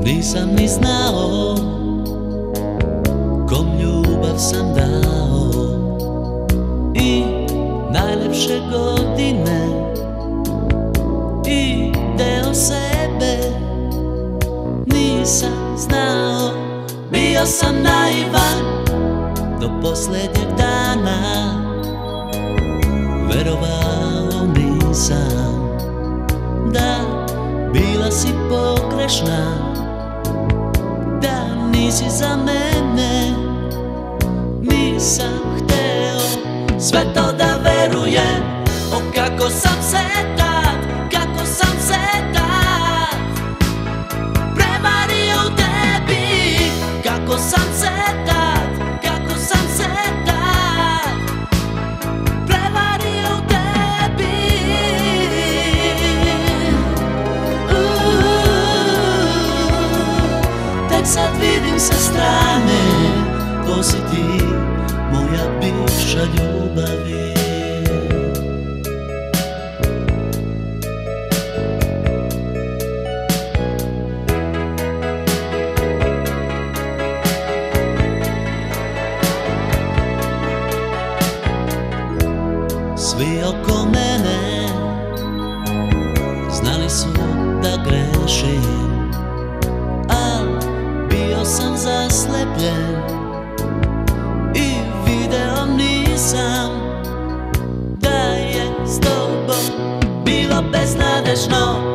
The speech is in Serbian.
Nisam ni znao kom ljubav sam dao i najlepše godine i deo sebe nisam znao. Bio sam naivan do poslednjeg dana, verovao nisam da bila si pogrešna, da nisi za mene. Nisam hteo sve to da verujem, o kako sam se tad prevario u tebi, kako sam se tad prevario u tebi. Tek sad vidim sa strane ko si ti, moja bivša ljubavi. Svi oko mene znali su da grešim, al bio sam zaslepljen i video nisam da je s tobom bilo beznadežno.